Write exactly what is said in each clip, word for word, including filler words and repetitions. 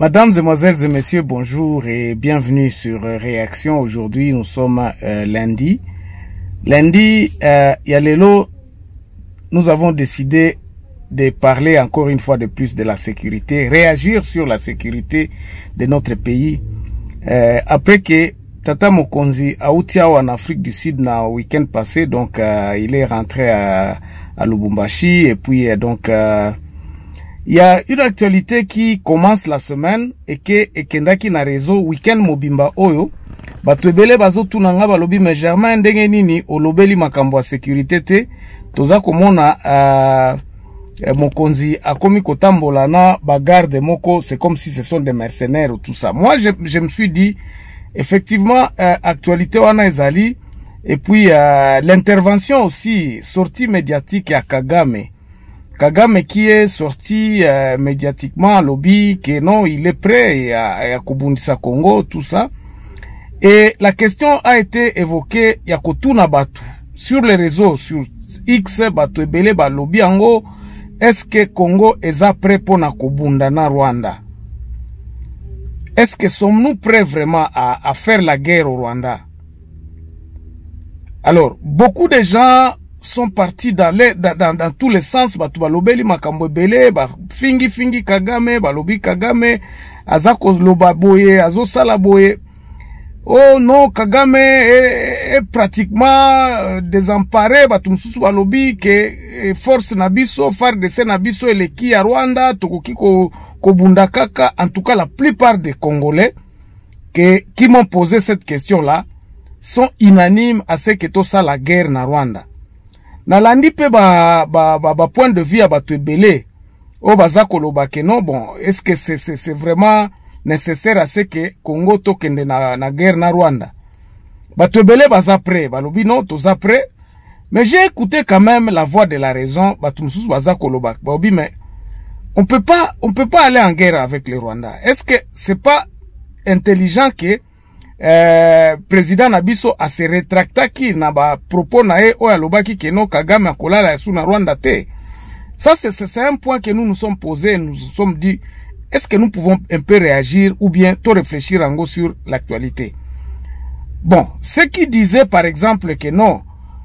Mesdames, Mesdemoiselles et Messieurs, bonjour et bienvenue sur euh, Réaction. Aujourd'hui, nous sommes euh, lundi. Lundi, euh, Yalelo, nous avons décidé de parler encore une fois de plus de la sécurité, réagir sur la sécurité de notre pays. Euh, après que Tata Mokonzi a Outiao en Afrique du Sud na week-end passé, donc euh, il est rentré à, à Lubumbashi et puis euh, donc... Euh, il y a une actualité qui commence la semaine et que ekendaki na réseau week-end mobimba oyo bato ebele bazo tunanga balobi mais Germain ndenge nini olobeli makambo ya sécurité te toza komona uh, mokonzi akomi kotambola na bagarde moko, c'est comme si ce sont des mercenaires ou tout ça. Moi je, je me suis dit effectivement uh, actualité wana ezali et puis uh, l'intervention aussi sortie médiatique ya Kagame Kagame qui est sorti euh, médiatiquement, lobby, que non, il est prêt à, à Kobundisa Congo, tout ça. Et la question a été évoquée, il y a Kotuna Batu, sur les réseaux, sur X, Batu Ebele, ba lobby ango, est-ce que Congo est prêt pour na Kobunda na Rwanda? Est-ce que sommes-nous prêts vraiment à, à faire la guerre au Rwanda? Alors, beaucoup de gens sont partis dans, les, dans, dans, dans tous les sens. Batu balobeli makambo ebele, ba fingi fingi Kagame, balobi Kagame, azako loba boye, azo sala boye. Oh non, Kagame est, est pratiquement désemparé, batu msusu balobi que force nabiso, F A R D C nabiso eleki ya Rwanda, tokoki ko, ko bunda kaka. En tout cas, la plupart des Congolais que, qui m'ont posé cette question-là sont unanimes à ce que tout ça la guerre na Rwanda. Nalandi pe ba, ba, ba, ba point de vue à batu ebele. O bazako loba ke non, bon, est-ce que c'est, c'est, c'est vraiment nécessaire à ce que Congo tokende na, na guerre na Rwanda? Batu ebele baza prêt, balobi non, toza prêt. Mais j'ai écouté quand même la voix de la raison, batu msusu bazako loba. Balobi, mais on peut pas, on peut pas aller en guerre avec le Rwanda. Est-ce que c'est pas intelligent que Euh, président Nabiso a se rétracta qui na ba propos na e o alobaki ke no Kagame akolala yasu na Rwanda te. Ça c'est c'est un point que nous nous sommes posés, nous nous sommes dit est-ce que nous pouvons un peu réagir ou bien tout réfléchir en gros sur l'actualité. Bon, ceux qui disaient par exemple que non,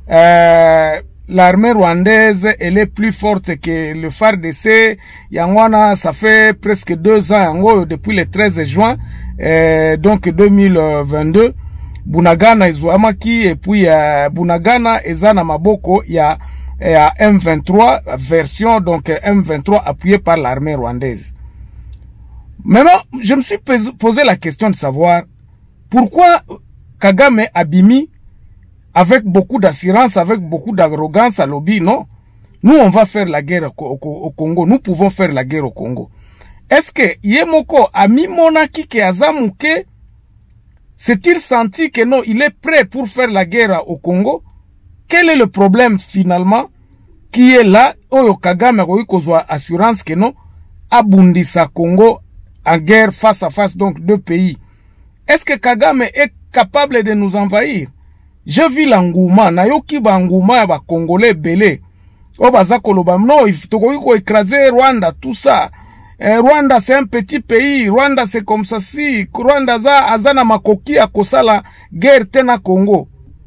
euh, l'armée rwandaise elle est plus forte que le F A R D C, Yangwana ça fait presque deux ans en gros depuis le treize juin. Euh, donc deux mille vingt-deux, Bunagana Izouamaki et puis euh, Bunagana Ezana Maboko, il y a, y a M vingt-trois version, donc M vingt-trois appuyé par l'armée rwandaise. Maintenant, je me suis posé la question de savoir pourquoi Kagame Abimi, avec beaucoup d'assurance, avec beaucoup d'arrogance à lobby, non, nous on va faire la guerre au, au, au Congo, nous pouvons faire la guerre au Congo. Est-ce que Yemoko a mis monaki ke azamuke? S'est-il senti que non, il est prêt pour faire la guerre au Congo? Quel est le problème finalement qui est là? Oyo Kagame a kozwa assurance que non, abundisa Congo en guerre face à face, donc deux pays. Est-ce que Kagame est capable de nous envahir? Je vis l'angouma, na yoki ba angouma ba Congolais belé. O bazako loba, non, il faut écraser Rwanda, tout ça. Eh, Rwanda c'est un petit pays, Rwanda c'est comme ça si, Rwanda za azana makoki a kosala guerre tena Congo.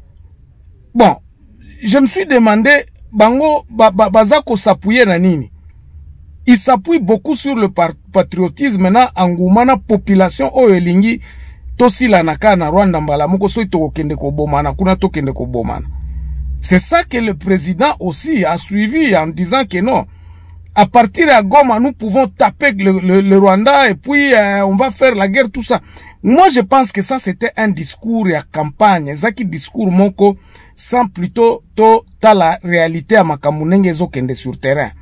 Bon, je me suis demandé, bango ba, ba, bazako s'appuyer na nini? Il s'appuie beaucoup sur le patriotisme na angumana population oyo elingi tosila naka na Rwanda mbala moko so itoko kende ko bomana kuna to kende ko bomana. C'est ça que le président aussi a suivi en disant que non, à partir de Goma, nous pouvons taper le, le, le Rwanda et puis euh, on va faire la guerre, tout ça. Moi, je pense que ça, c'était un discours et à campagne. Zaki discours moko, sans plutôt to ta la réalité à makamunenge zo kende sur terrain.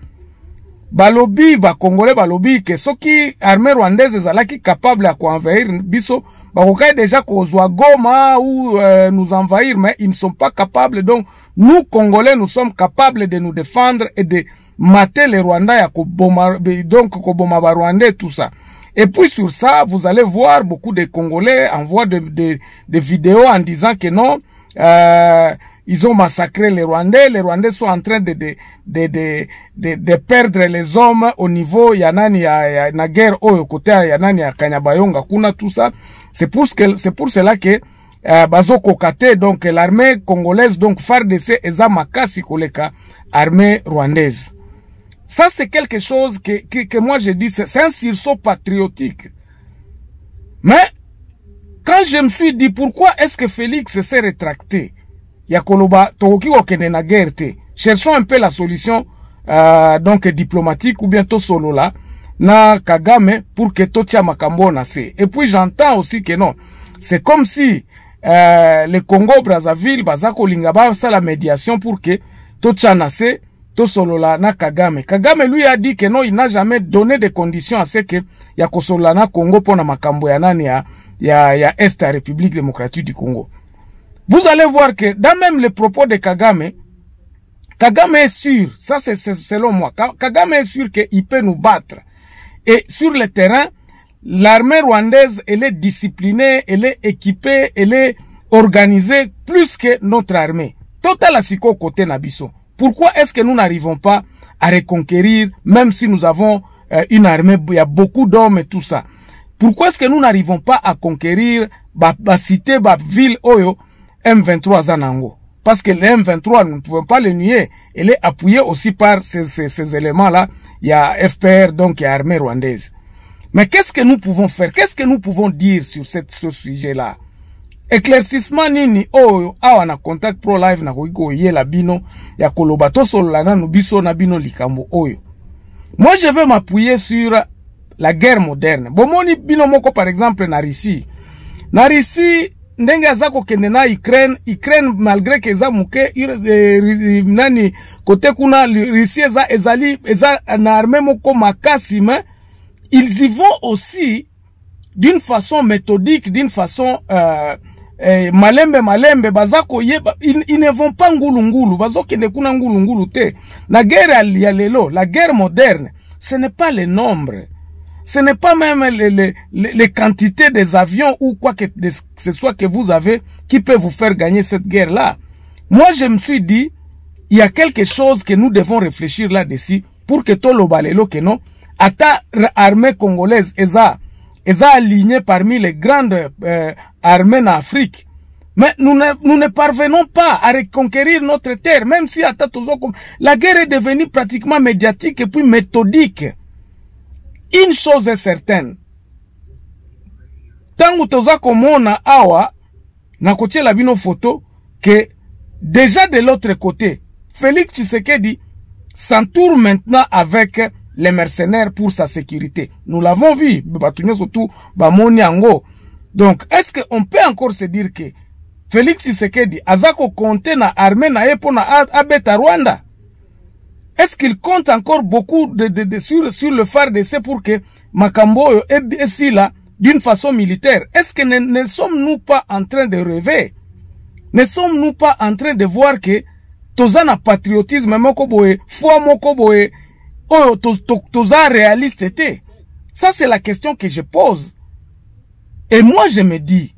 Balobi, ba Congolais balobi, que ceux qui armée rwandaise zalaki capable à envahir biso, ba kokai déjà kozwa Goma ou euh, nous envahir, mais ils ne sont pas capables. Donc, nous Congolais, nous sommes capables de nous défendre et de mater les Rwandais, ya koboma, donc koboma ba Rwandais, tout ça. Et puis sur ça, vous allez voir beaucoup de Congolais envoient des de, de vidéos en disant que non, euh, ils ont massacré les Rwandais. Les Rwandais sont en train de, de, de, de, de, de perdre les hommes au niveau yanani ya, ya na guerre au côté yanani ya Kanyabayonga kuna tout ça. C'est pour ce que, c'est pour cela que euh, bazo kokate donc l'armée congolaise donc F A R D C eza makasi koleka armée rwandaise. Ça c'est quelque chose que, que que moi je dis, c'est un sursaut patriotique. Mais quand je me suis dit pourquoi est-ce que Félix s'est rétracté, Yakoloba toki okende na guerre te. Cherchons un peu la solution euh, donc diplomatique ou bientôt solo là na Kagame pour que totia makambo na se. Et puis j'entends aussi que non, c'est comme si euh, le Congo Brazzaville bazako lingaba ça la médiation pour que totia na se to solo là na Kagame. Kagame lui a dit que non, il n'a jamais donné de conditions à ce que yako solo na Congo pona makambo ya nani ya ya ya Est la République démocratique du Congo. Vous allez voir que dans même les propos de Kagame, Kagame est sûr, ça c'est selon moi, Kagame est sûr qu'il peut nous battre. Et sur le terrain, l'armée rwandaise, elle est disciplinée, elle est équipée, elle est organisée plus que notre armée. Total asiko côté Nabiso. Pourquoi est-ce que nous n'arrivons pas à reconquérir, même si nous avons euh, une armée, il y a beaucoup d'hommes et tout ça. Pourquoi est-ce que nous n'arrivons pas à conquérir ba, ba cité, ba ville Oyo, M vingt-trois Zanango? Parce que le M vingt-trois, nous ne pouvons pas le nier. Elle est appuyée aussi par ces, ces, ces éléments-là. Il y a F P R, donc il y a l'armée rwandaise. Mais qu'est-ce que nous pouvons faire? Qu'est-ce que nous pouvons dire sur cette, ce sujet-là? Éclaircissement nini Oyo, awa na contact pro live na koiko ye la bino, ya kolobato solana nubiso na bino likambo Oyo. Moi, je vais m'appuyer sur la guerre moderne. Bomoni bino moko par exemple na Russie. Na Russie, ndenge azako kende na Ukraine, Ukraine malgré que eza muke nani kote kuna Russie eza ezali eza na armée moko makasi, mais ils y vont aussi d'une façon méthodique, d'une façon euh, eh, malembe malembe bazako ye ils, ils ne vont pas ngulu ngulu bazo kende kuna ngulu ngulu te. La guerre ya lelo, la guerre moderne, ce n'est pas le nombre. Ce n'est pas même les, les, les, les quantités des avions ou quoi que ce soit que vous avez qui peut vous faire gagner cette guerre-là. Moi, je me suis dit, il y a quelque chose que nous devons réfléchir là-dessus pour que tout le balelo que non, ata armée congolaise est alignée parmi les grandes euh, armées en Afrique. Mais nous ne, nous ne parvenons pas à reconquérir notre terre, même si ata la guerre est devenue pratiquement médiatique et puis méthodique. Une chose est certaine. Tangu toza komona awa, na kotie la bino photo, que déjà de l'autre côté, Félix Tshisekedi s'entoure maintenant avec les mercenaires pour sa sécurité. Nous l'avons vu, surtout Bamoni Ango. Donc, est-ce qu'on peut encore se dire que Félix Tshisekedi azako compte na armée na epo na abeta Rwanda? Est-ce qu'il compte encore beaucoup de, de, de, sur, sur le F A R D C pour que Makambo est ici là d'une façon militaire? Est-ce que ne, ne sommes-nous pas en train de rêver? Ne sommes-nous pas en train de voir que tozana patriotisme moko boye, foi moko boye, oh toza réaliste était? Ça c'est la question que je pose. Et moi je me dis,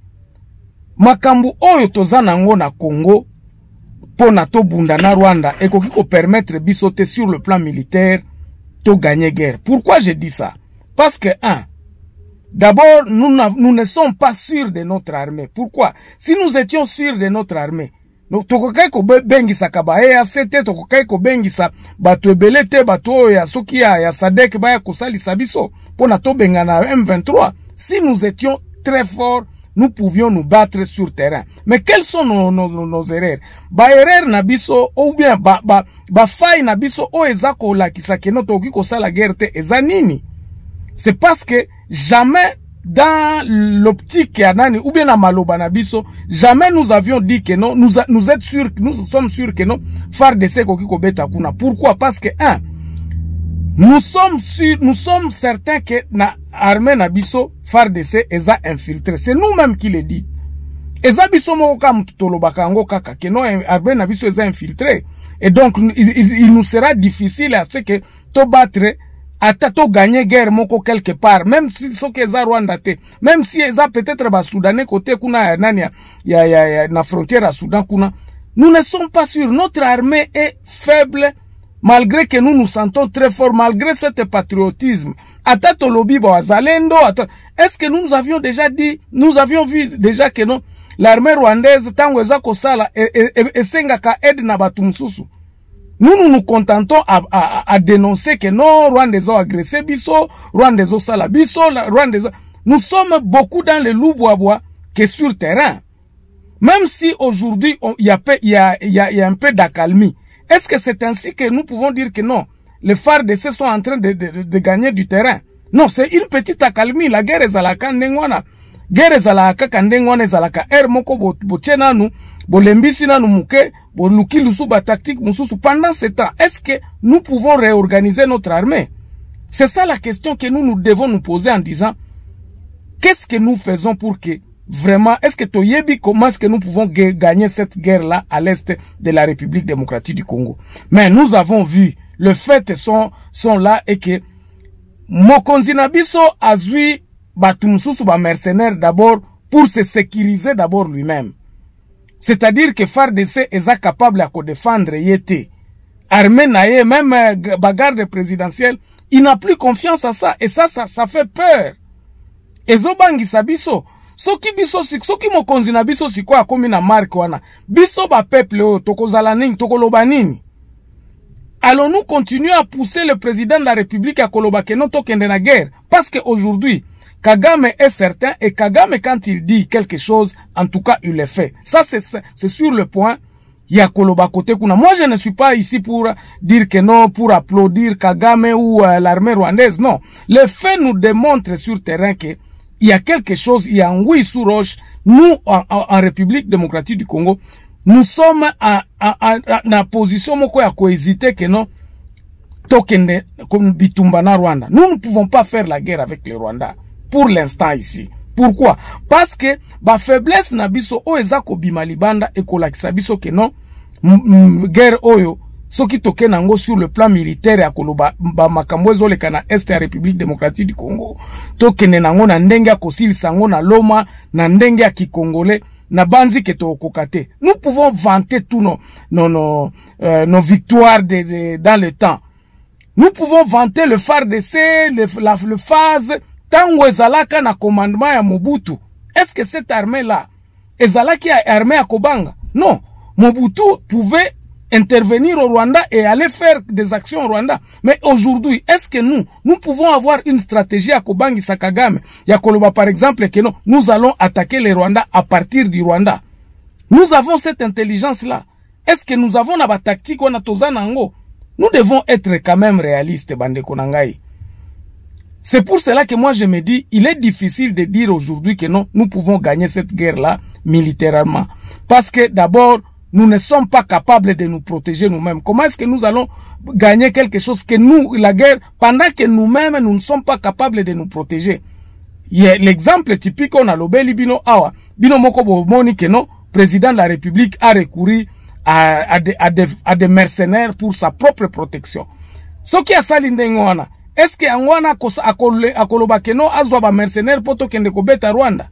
Makambo oyo tozana ngo na Congo, pona to bunda na Rwanda, et koki ko permettre bisoter sur le plan militaire, to gagner guerre. Pourquoi je dis ça? Parce que, un, d'abord, nous, nous ne sommes pas sûrs de notre armée. Pourquoi? Si nous étions sûrs de notre armée, nous tokokai ko bengisa kabaye ya sete, tokokai ko bengisa batu ebelete, batu ya soki ya, ya sadek baya kusali sabiso, pona to bengana M vingt-trois. Si nous étions très forts, nous pouvions nous battre sur terrain. Mais quelles sont nos, nos, nos erreurs? Ba erreur nabiso, ou bien ba, ba, ba faille nabiso, o ezako la kisakeno toki kosa la guerre te ezanini. C'est parce que jamais dans l'optique yanani, ou bien la maloba nabiso, jamais nous avions dit que non, nous, nous êtes sûrs, nous sommes sûrs que non, F A R D C koki kobeta kuna. Pourquoi? Parce que, un, nous sommes sûrs, nous sommes certains que na armée nabiso F A R D C eza infiltré. C'est nous-mêmes qui le dit. Eza biso moko kam tutolobaka ngo kaka que non armée nabiso eza infiltré. Et donc il, il, il nous sera difficile à ce que to battre ata to gagner guerre moko quelque part, même si so que eza Rwanda te, même si eza peut-être ba Soudanais côté kuna nani ya ya ya na frontière à Soudan kuna, Nous ne sommes pas sûrs. Notre armée est faible, malgré que nous nous sentons très forts, malgré cet patriotisme. Atato lobby Zalendo, est-ce que nous avions déjà dit, nous avions vu déjà que non, l'armée rwandaise, tango ezako sala, et sengaka aide na batu mususu. Nous, nous nous contentons à, à, à dénoncer que non, Rwandais ont agressé Bisso, Rwandais ont sala Bisso, Rwandais ont... Nous sommes beaucoup dans le loup-bois-bois que sur le terrain. Même si aujourd'hui, il y a, y, a, y, a, y a un peu d'accalmie, est-ce que c'est ainsi que nous pouvons dire que non, les F A R D C sont en train de, de, de gagner du terrain? Non, c'est une petite accalmie. La guerre est zalaka ndengwana. Guerre est zalaka kandengwana zalaka. Er moko bo, bo tchena nou, bo lembisi na nou mouke, bo luki lusu ba tactique mususu. Pendant ce temps, est-ce que nous pouvons réorganiser notre armée? C'est ça la question que nous, nous devons nous poser en disant, qu'est-ce que nous faisons pour que vraiment, est-ce que Toyebi, comment est-ce que nous pouvons gagner cette guerre-là à l'est de la République démocratique du Congo? Mais nous avons vu, le fait sont, sont là et que Mokonzi Nabiso a vu Batumsusu ba mercenaire d'abord pour se sécuriser d'abord lui-même. C'est-à-dire que F A R D C est capable à défendre Yété. Armée naïe, même bagarre présidentielle, il n'a plus confiance à ça et ça, ça, ça fait peur. Ezobangi Sabiso. Soki biso si soki mokonzi na biso si kwa komi na marque wana biso ba peuple o tokozala nini tokoloba nini. Allons-nous continuer à pousser le président de la République à koloba que non tokende na guerre parce que aujourd'hui Kagame est certain et Kagame quand il dit quelque chose en tout cas il le fait. Ça c'est c'est sur le point il y a koloba côté kuna. Moi je ne suis pas ici pour dire que non, pour applaudir Kagame ou euh, l'armée rwandaise, non. Les faits nous démontrent sur terrain que il y a quelque chose, il y a un oui sous roche. Nous, en, en, en République démocratique du Congo, nous sommes en, en, en, en position moko ya cohésiter que non, tokende comme Bitumba na Rwanda. Nous ne pouvons pas faire la guerre avec le Rwanda pour l'instant ici. Pourquoi? Parce que ba faiblesse na biso o ezako bimalibanda e kolakisa biso que non, guerre oyo soki toke nango sur le plan militaire ya koloba ba makambo ezoleka na est ya République démocratique du Congo tokene nango na ndenge ya kosilisa ngo na loma na ndenge ya kikongolais na banzi ke tokokate. Nous pouvons vanter tous nos nos nos, euh, nos victoires de, de, dans le temps. Nous pouvons vanter le F A R D C, le la le phase tango ezalaka na commandement ya Mobutu. Est-ce que cette armée là ezalaki ya armée ya Kobanga? Non, Mobutu pouvait intervenir au Rwanda et aller faire des actions au Rwanda. Mais aujourd'hui, est-ce que nous, nous pouvons avoir une stratégie à Kobangi Sakagame, Yakoloba par exemple, que non, nous allons attaquer les Rwandais à partir du Rwanda. Nous avons cette intelligence-là. Est-ce que nous avons la tactique on a tozanango? Nous devons être quand même réalistes, Bande Konangai. C'est pour cela que moi je me dis, il est difficile de dire aujourd'hui que non, nous pouvons gagner cette guerre-là militairement. Parce que d'abord, nous ne sommes pas capables de nous protéger nous-mêmes. Comment est-ce que nous allons gagner quelque chose que nous, la guerre, pendant que nous-mêmes, nous ne sommes pas capables de nous protéger? L'exemple typique, on a l'obéli bino awa. Bino moko bomoni que non, président de la République a recouru à, à, de, à, de, à des mercenaires pour sa propre protection. Ce qui a sali ndengwana, est-ce que angwana akoloba que non, azwa ba mercenaires poto kende kobeta Rwanda?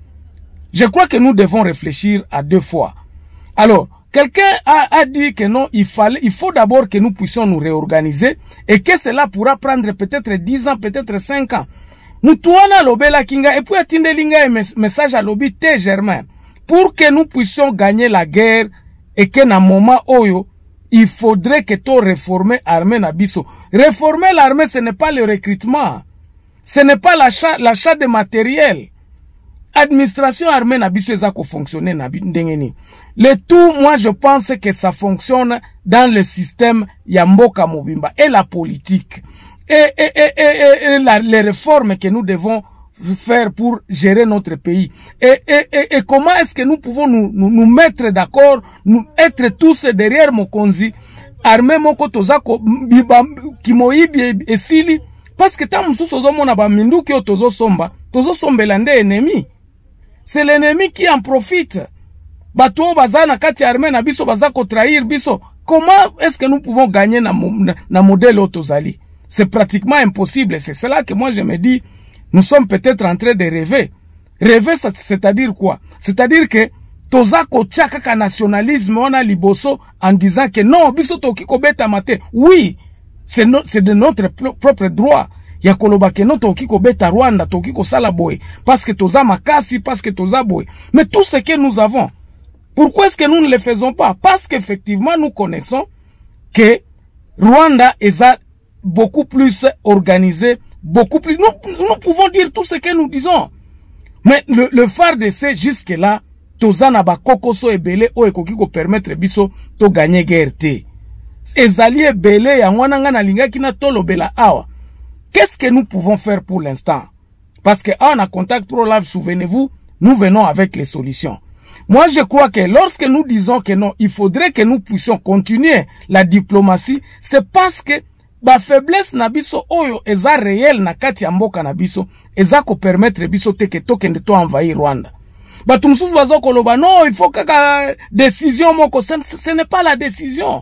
Je crois que nous devons réfléchir à deux fois. Alors, quelqu'un a, a dit que non, il fallait, il faut d'abord que nous puissions nous réorganiser et que cela pourra prendre peut-être dix ans, peut-être cinq ans. Nous tournons l'obéla kinga et puis attendre linga un message à l'obi T Germain pour que nous puissions gagner la guerre et que dans moment oyo, il faudrait que tout réformer l'armée nabiso. Réformer l'armée, ce n'est pas le recrutement. Ce n'est pas l'achat, l'achat de matériel. Administration armée nabiso ezako fonctionner ndengeni. Le tout, moi je pense que ça fonctionne dans le système Yamboka Mobimba et la politique. Et, et, et, et, et la, les réformes que nous devons faire pour gérer notre pays. Et, et, et, et comment est-ce que nous pouvons nous, nous, nous mettre d'accord, nous être tous derrière Mokonzi, armée moko tozako, kimoibi et sili, parce que tant moussou sozo mona ba mindu ki tozo somba, tozo sombelande ennemi. C'est l'ennemi qui en profite. Bato bazana kati armée na biso bazako trahir biso. Comment est-ce que nous pouvons gagner na, na, na modèle otozali? C'est pratiquement impossible. C'est cela que moi je me dis, nous sommes peut-être en train de rêver. Rêver, c'est-à-dire quoi? C'est-à-dire que toza kotia kaka nationalisme wana liboso en disant que non biso toki kobeta mate. Oui, c'est no, c'est de notre propre droit. Ya koloba ke non toki kobeta Rwanda, toki kosala boy parce que toza makasi, parce que toza boy. Mais tout ce que nous avons, pourquoi est-ce que nous ne le faisons pas? Parce qu'effectivement nous connaissons que Rwanda est beaucoup plus organisé, beaucoup plus... Nous, nous pouvons dire tout ce que nous disons. Mais le, le phare de c'est jusque-là, tozana ba kokoso ebele o ekoki ko permettre biso to gagner guerre te. Ezali ebele ya ngwana nga na lingaki na tolobela awa. Qu'est-ce que nous pouvons faire pour l'instant? Parce que on a contact pro live, souvenez-vous, nous venons avec les solutions. Moi, je crois que lorsque nous disons que non, il faudrait que nous puissions continuer la diplomatie, c'est parce que ba faiblesse na biso oyo eza réel na kati ya mboka na biso, eza ko permettre biso teke tokende to envahir Rwanda. Batu mususu bazo koloba non, il faut kaka décision moko, ce, ce n'est pas la décision.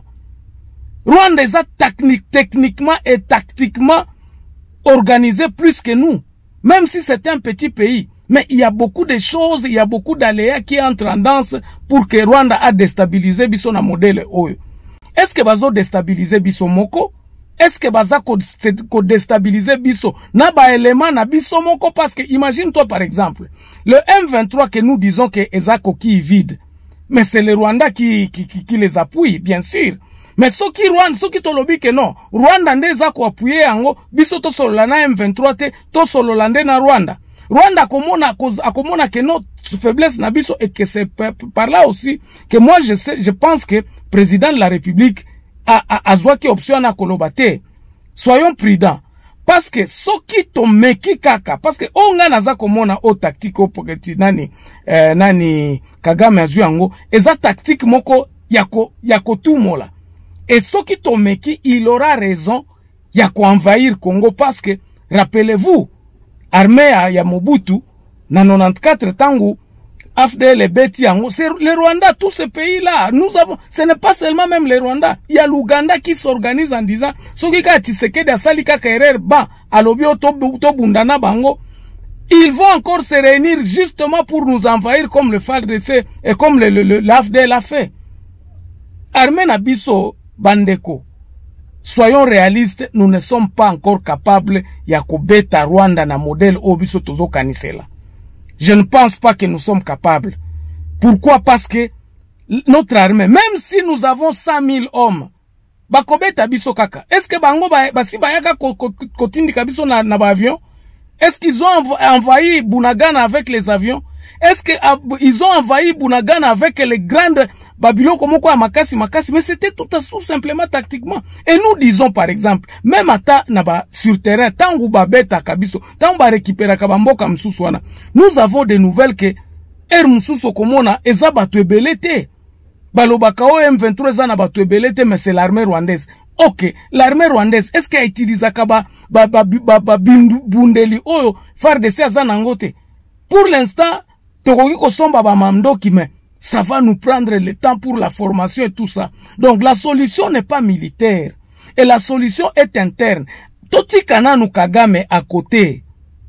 Rwanda eza technique, techniquement et tactiquement organisé plus que nous, même si c'est un petit pays. Mais il y a beaucoup de choses, il y a beaucoup d'aléas qui entrent en danse pour que Rwanda a déstabilisé biso na modèle oyo. Est-ce que bazo déstabiliser biso moko? Est-ce que baza ko déstabiliser biso na ba élément na biso moko? Parce que imagine-toi par exemple, le M vingt-trois que nous disons que eza coquille vide. Mais c'est le Rwanda qui, qui, qui, qui les appuie, bien sûr. Mais ceux qui Rwanda, ceux qui tolobi que non, Rwanda nde za ko appuyer yango, biso to solo na M vingt-trois te, to solo lande na Rwanda. Rwanda akomona akomona que notre faiblesse na biso et que c'est par là aussi que moi je sais, je pense que président de la République a a, a zwa ki option na kolobate. Soyons prudents parce que soki to meki kaka parce que onga naza komona o tactique o poketi nani eh, nani Kagame azu yango eza tactique moko yako yako tumola. Et soki to meki il aura raison yako envahir Congo parce que rappelez-vous armée ya Mobutu, na quatre-vingt-quatrize tangu, A F D L, Beti, c'est le Rwanda, tous ces pays-là. Nous avons, ce n'est pas seulement même le Rwanda. Il y a l'Ouganda qui s'organise en disant, Sokika Tshisekedi a Salika Kairer, Ban, Alobio Tobundana Bango, ils vont encore se réunir justement pour nous envahir comme le F A R D C et comme le, le, le, l'A F D L a fait. Armée Nabiso, Bandeko. Soyons réalistes, nous ne sommes pas encore capables ya kobeta Rwanda na modèle obiso tozo kanisela. Je ne pense pas que nous sommes capables. Pourquoi? Parce que notre armée, même si nous avons cent mille hommes, bakobeta biso kaka. Est-ce que bango ba basi bayaka kotindi kabiso na na avion? Est-ce qu'ils ont envahi Bunagana avec les avions? Est-ce qu'ils ont envahi Bunagana avec les grandes Babylon comme quoi Makasi Makasi? Mais c'était tout à tout simplement tactiquement. Et nous disons par exemple, même ata naba sur terrain, tangu babeta kabiso, tangu ba récupérer kabamboka msuswana. Nous avons des nouvelles que er msuso komona eza batu ebelete. Balobaka o M vingt-trois eza na batu ebelete, mais c'est l'armée rwandaise. Ok, l'armée rwandaise, est-ce qu'elle utilise kaba ba ba ba ba bundeli oyo F A R D C azanangote? Pour l'instant, tokoki kosomba ba mamdoki mais ça va nous prendre le temps pour la formation et tout ça. Donc la solution n'est pas militaire. Et la solution est interne. Toti kananu Kagame à côté.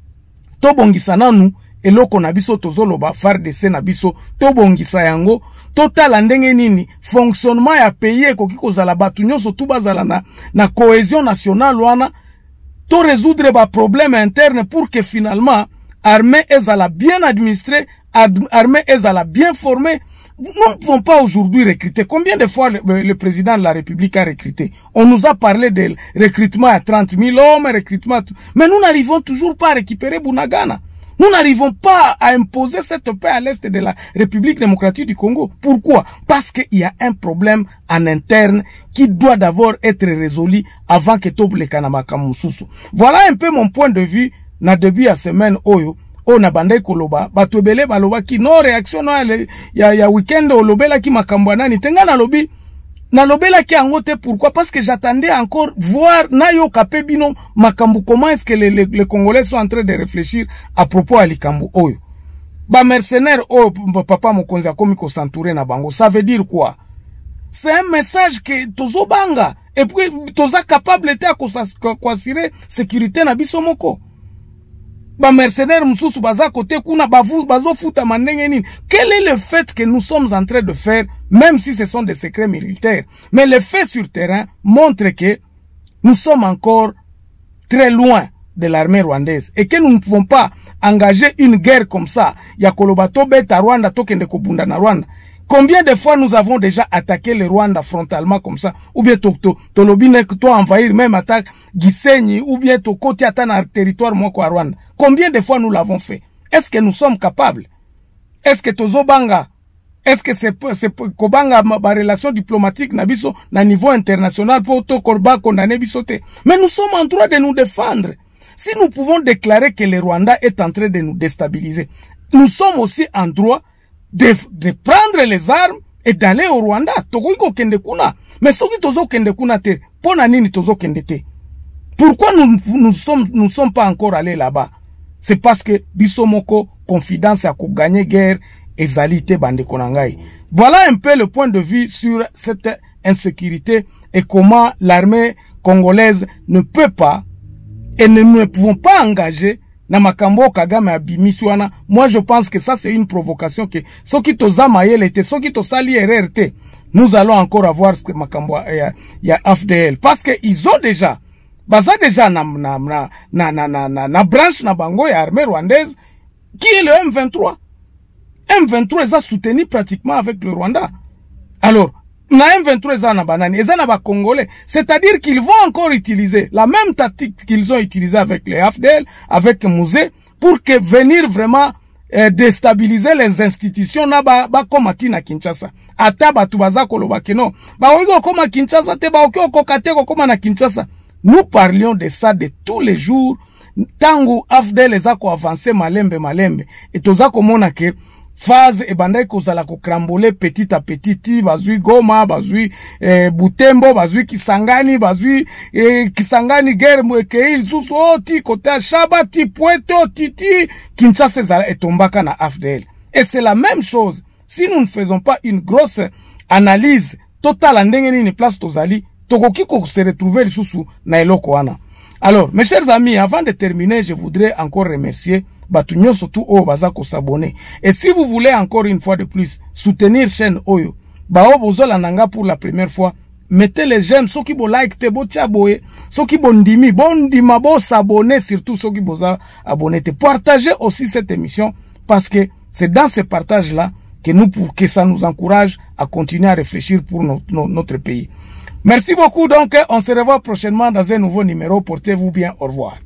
Tobongisa nanu eloko na biso tozoloba F A R D C na biso tobongisa yango. Total ndenge nini fonctionnement ya pays ekoki kozala batu nyonso tu bazala na na cohésion nationale wana to résoudre ba problème interne pour que finalement armée ezala bien administrée, armée ezala bien formée. Nous ne pouvons pas aujourd'hui recruter. Combien de fois le, le président de la République a recruté? On nous a parlé de recrutement à trente mille hommes, recrutement, mais nous n'arrivons toujours pas à récupérer Bunagana. Nous n'arrivons pas à imposer cette paix à l'est de la République démocratique du Congo. Pourquoi? Parce qu'il y a un problème en interne qui doit d'abord être résolu avant que tout le Kanamaka Moussousou. Voilà un peu mon point de vue na début à semaine oyo. O na bandai koloba, batu ebele baloba ki no réaction no ya ya weekend olobela ki makambo nani tenga na lobi na lobela ki angote. Pourquoi? Parce que j'attendais encore voir na yo kapé bino makambo, comment est-ce que les, les, les Congolais sont en train de réfléchir à propos à likambo oyo. Ba mercenaires o papa mokonzi akomi ko s'entourer na bango, ça veut dire quoi? C'est un message que tozo banga et puis toza capable te à assurer sécurité na biso moko. ba mercenaires mususu baza côté kuna bazo futa mandenge nini. Quel est le fait que nous sommes en train de faire, même si ce sont des secrets militaires, mais les faits sur terrain montrent que nous sommes encore très loin de l'armée rwandaise et que nous ne pouvons pas engager une guerre comme ça. Ya kolobato beta Rwanda tokende kobunda na Rwanda. Combien de fois nous avons déjà attaqué le Rwanda frontalement comme ça, ou bien to to to lobine to envahir même attaque Gisenyi, ou bien to côté atteindre un territoire moi quoi Rwanda. Combien de fois nous l'avons fait? Est-ce que nous sommes capables? Est-ce que tozo banga? Est-ce que c'est c'est kobanga ma relation diplomatique na biso na niveau international pour to korba condamner bisote? Mais nous sommes en droit de nous défendre. Si nous pouvons déclarer que le Rwanda est en train de nous déstabiliser, nous sommes aussi en droit De, de prendre les armes et d'aller au Rwanda. Tokoiko kende kuna. Mais soki tozo kende kuna te, pona nini tozo kende te. Pourquoi nous nous sommes nous sommes pas encore allés là-bas? C'est parce que bisomoko confidence à ko gagner guerre et zalité bande konangai. Voilà un peu le point de vue sur cette insécurité et comment l'armée congolaise ne peut pas et ne nous ne pouvons pas engager na makambo Kagame abimisi wana. Moi je pense que ça c'est une provocation que soki toza mayele te, soki to sali erreur te, nous allons encore avoir ce que makambo ya, ya F D L parce que ils ont déjà baza déjà na na na na na na, na, na branche na bango ya armée rwandaise qui est le M vingt-trois. M vingt-trois est soutenu pratiquement avec le Rwanda. Alors na M vingt-trois eza na banani, eza na ba Congolais, c'est-à-dire qu'ils vont encore utiliser la même tactique qu'ils ont utilisée avec les F D L, avec Mouzé, pour que venir vraiment euh, déstabiliser les institutions na ba, ba komati na Kinshasa. Ata batu baza koloba keno, ba oiko koma Kinshasa te, ba okio kokateko koma na Kinshasa. Nous parlions de ça de tous les jours, tangu F D L eza ko avancer malembe malembe, et toza komona ke phase et bandai kozala ko krambole petit à petit, bazui Goma, bazui eh, Butembo, bazui Kisangani, bazui eh, Kisangani guerre mweke il susu oti kote Shaba ti Pweto titi Kinshasa zala etombaka na F D L. Et c'est la même chose si nous ne faisons pas une grosse analyse totale ndenge nini place tozali tokoki ko se retrouver susu na eloko wana. Alors mes chers amis, avant de terminer, je voudrais encore remercier Batunyo surtout au bazako s'abonner. Et si vous voulez encore une fois de plus soutenir chaîne Oyo, bao bozola nanga pour la première fois, mettez les j'aime, ceux qui bo like te bo tiaboye, ceux qui bon dimi, bon dima bo s'abonner, surtout ceux qui boza abonner te. Partagez aussi cette émission parce que c'est dans ce partage là que nous pour que ça nous encourage à continuer à réfléchir pour no, no, notre pays. Merci beaucoup donc, on se revoit prochainement dans un nouveau numéro. Portez-vous bien, au revoir.